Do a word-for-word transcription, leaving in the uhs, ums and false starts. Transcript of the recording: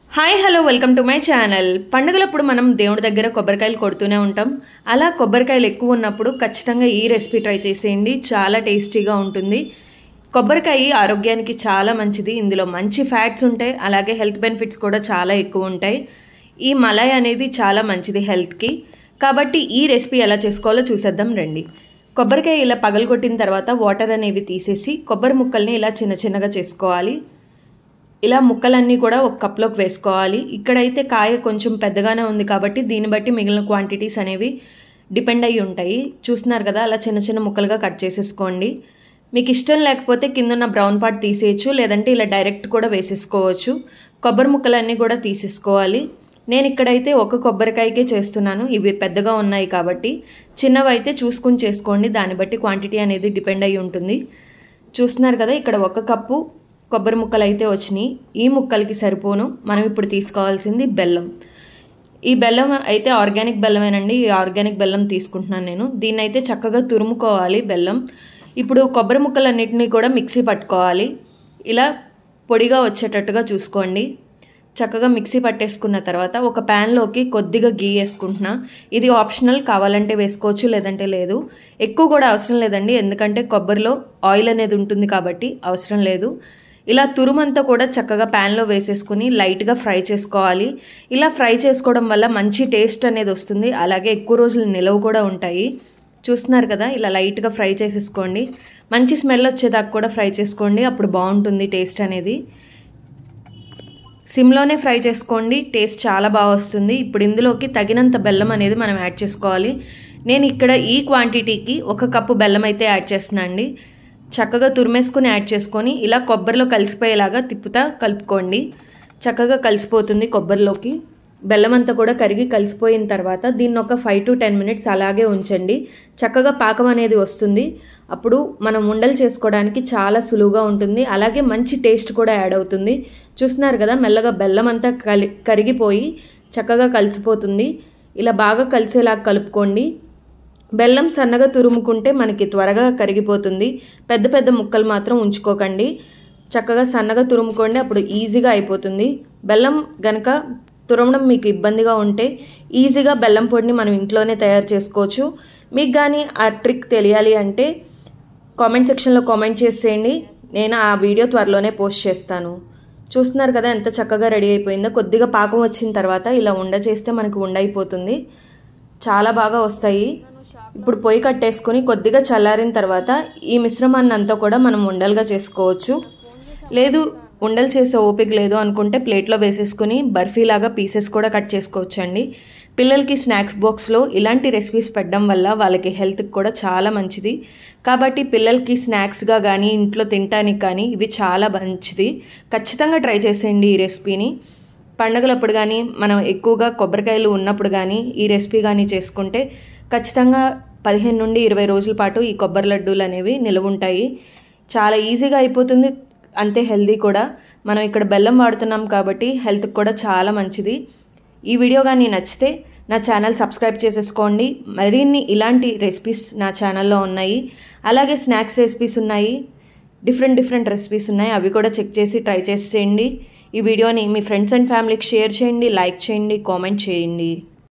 Hi hello welcome to my channel. పండుగలప్పుడు మనం దేవుడి దగ్గర కొబ్బరికాయలు కొడుతూనే ఉంటాం. అలా కొబ్బరికాయలు ఎక్కువ ఉన్నప్పుడు ఖచ్చితంగా ఈ రెసిపీ ట్రై చేసేయండి. చాలా టేస్టీగా ఉంటుంది. కొబ్బరికాయ ఆరోగ్యానికి చాలా మంచిది. ఇందులో మంచి ఫ్యాట్స్ ఉంటాయి, అలాగే హెల్త్ బెనిఫిట్స్ కూడా చాలా ఎక్కువ ఉంటాయి. ఈ మలై అనేది చాలా మంచిది హెల్త్కి. కాబట్టి ఈ రెసిపీ ఎలా చేసుకోవాలో చూసేద్దాం రండి. కొబ్బరికాయ ఇలా పగలగొట్టిన తర్వాత వాటర్ అనేవి తీసేసి కొబ్బరి ముక్కల్ని ఇలా చిన్న చిన్నగా చేసుకోవాలి. ఇలా ముక్కలన్నీ కూడా ఒక కప్లోకి వేసుకోవాలి. ఇక్కడైతే కాయ కొంచెం పెద్దగానే ఉంది కాబట్టి దీన్ని బట్టి మిగిలిన క్వాంటిటీస్ అనేవి డిపెండ్ అయ్యి ఉంటాయి. చూస్తున్నారు కదా, అలా చిన్న చిన్న ముక్కలుగా కట్ చేసేసుకోండి. మీకు ఇష్టం లేకపోతే కిందన్న బ్రౌన్ పార్ట్ తీసేయచ్చు, లేదంటే ఇలా డైరెక్ట్ కూడా వేసేసుకోవచ్చు. కొబ్బరి ముక్కలన్నీ కూడా తీసేసుకోవాలి. నేను ఇక్కడైతే ఒక కొబ్బరికాయకే చేస్తున్నాను. ఇవి పెద్దగా ఉన్నాయి కాబట్టి చిన్నవి అయితే చూసుకుని చేసుకోండి. దాన్ని బట్టి క్వాంటిటీ అనేది డిపెండ్ అయ్యి ఉంటుంది. చూస్తున్నారు కదా, ఇక్కడ ఒక కప్పు కొబ్బరి ముక్కలు అయితే వచ్చినాయి. ఈ ముక్కలకి సరిపోను మనం ఇప్పుడు తీసుకోవాల్సింది బెల్లం. ఈ బెల్లం అయితే ఆర్గానిక్ బెల్లమేనండి. ఈ ఆర్గానిక్ బెల్లం తీసుకుంటున్నాను నేను. దీన్ని అయితే చక్కగా తురుముకోవాలి బెల్లం. ఇప్పుడు కొబ్బరి ముక్కలన్నిటినీ కూడా మిక్సీ పట్టుకోవాలి. ఇలా పొడిగా వచ్చేటట్టుగా చూసుకోండి. చక్కగా మిక్సీ పట్టేసుకున్న తర్వాత ఒక ప్యాన్లోకి కొద్దిగా గీ వేసుకుంటున్నా. ఇది ఆప్షనల్, కావాలంటే వేసుకోవచ్చు, లేదంటే లేదు. ఎక్కువ కూడా అవసరం లేదండి, ఎందుకంటే కొబ్బరిలో ఆయిల్ అనేది ఉంటుంది కాబట్టి అవసరం లేదు. ఇలా తురుమంతా కూడా చక్కగా ప్యాన్లో వేసేసుకుని లైట్గా ఫ్రై చేసుకోవాలి. ఇలా ఫ్రై చేసుకోవడం వల్ల మంచి టేస్ట్ అనేది వస్తుంది, అలాగే ఎక్కువ రోజులు నిలవ కూడా ఉంటాయి. చూస్తున్నారు కదా, ఇలా లైట్గా ఫ్రై చేసేసుకోండి. మంచి స్మెల్ వచ్చేదాకా కూడా ఫ్రై చేసుకోండి, అప్పుడు బాగుంటుంది టేస్ట్ అనేది. సిమ్లోనే ఫ్రై చేసుకోండి, టేస్ట్ చాలా బాగా వస్తుంది. ఇప్పుడు ఇందులోకి తగినంత బెల్లం అనేది మనం యాడ్ చేసుకోవాలి. నేను ఇక్కడ ఈ క్వాంటిటీకి ఒక కప్పు బెల్లం అయితే యాడ్ చేస్తున్నాను అండి. చక్కగా తురిమేసుకుని యాడ్ చేసుకొని ఇలా కొబ్బరిలో కలిసిపోయేలాగా తిప్పుతా కలుపుకోండి. చక్కగా కలిసిపోతుంది కొబ్బరిలోకి. బెల్లం అంతా కూడా కరిగి కలిసిపోయిన తర్వాత దీన్ని ఒక ఫైవ్ టు టెన్ మినిట్స్ అలాగే ఉంచండి. చక్కగా పాకం అనేది వస్తుంది. అప్పుడు మనం ఉండలు చేసుకోవడానికి చాలా సులువుగా ఉంటుంది, అలాగే మంచి టేస్ట్ కూడా యాడ్ అవుతుంది. చూస్తున్నారు కదా, మెల్లగా బెల్లం అంతా కలి కరిగిపోయి చక్కగా కలిసిపోతుంది. ఇలా బాగా కలిసేలా కలుపుకోండి. బెల్లం సన్నగా తురుముకుంటే మనకి త్వరగా కరిగిపోతుంది. పెద్ద పెద్ద ముక్కలు మాత్రం ఉంచుకోకండి. చక్కగా సన్నగా తురుముకోండి, అప్పుడు ఈజీగా అయిపోతుంది. బెల్లం గనక తురమడం మీకు ఇబ్బందిగా ఉంటే ఈజీగా బెల్లం పొడిని మనం ఇంట్లోనే తయారు చేసుకోవచ్చు. మీకు కానీ ఆ ట్రిక్ తెలియాలి అంటే కామెంట్ సెక్షన్లో కామెంట్ చేసేయండి. నేను ఆ వీడియో త్వరలోనే పోస్ట్ చేస్తాను. చూస్తున్నారు కదా ఎంత చక్కగా రెడీ అయిపోయిందో. కొద్దిగా పాకం వచ్చిన తర్వాత ఇలా ఉండ చేస్తే మనకు ఉండ అయిపోతుంది. చాలా బాగా వస్తాయి. ఇప్పుడు పొయ్యి కట్టేసుకొని కొద్దిగా చల్లారిన తర్వాత ఈ మిశ్రమాన్ని అంతా కూడా మనం ఉండలుగా చేసుకోవచ్చు. లేదు ఉండలు చేసే ఓపిక లేదు అనుకుంటే ప్లేట్లో వేసేసుకుని బర్ఫీలాగా పీసెస్ కూడా కట్ చేసుకోవచ్చు అండి. పిల్లలకి స్నాక్స్ బాక్స్లో ఇలాంటి రెసిపీస్ పెట్టడం వల్ల వాళ్ళకి హెల్త్కి కూడా చాలా మంచిది. కాబట్టి పిల్లలకి స్నాక్స్గా కానీ ఇంట్లో తినడానికి కానీ ఇవి చాలా మంచిది. ఖచ్చితంగా ట్రై చేసేయండి ఈ రెసిపీని. పండుగలప్పుడు కానీ మనం ఎక్కువగా కొబ్బరికాయలు ఉన్నప్పుడు కానీ ఈ రెసిపీ కానీ చేసుకుంటే ఖచ్చితంగా పదిహేను నుండి ఇరవై రోజుల పాటు ఈ కొబ్బరి లడ్డూలు అనేవి నిలవ ఉంటాయి. చాలా ఈజీగా అయిపోతుంది, అంతే హెల్దీ కూడా. మనం ఇక్కడ బెల్లం వాడుతున్నాం కాబట్టి హెల్త్కి కూడా చాలా మంచిది. ఈ వీడియో కానీ నచ్చితే నా ఛానల్ సబ్స్క్రైబ్ చేసేసుకోండి. మరిన్ని ఇలాంటి రెసిపీస్ నా ఛానల్లో ఉన్నాయి. అలాగే స్నాక్స్ రెసిపీస్ ఉన్నాయి, డిఫరెంట్ డిఫరెంట్ రెసిపీస్ ఉన్నాయి. అవి కూడా చెక్ చేసి ట్రై చేసేయండి. ఈ వీడియోని మీ ఫ్రెండ్స్ అండ్ ఫ్యామిలీకి షేర్ చేయండి, లైక్ చేయండి, కామెంట్ చేయండి.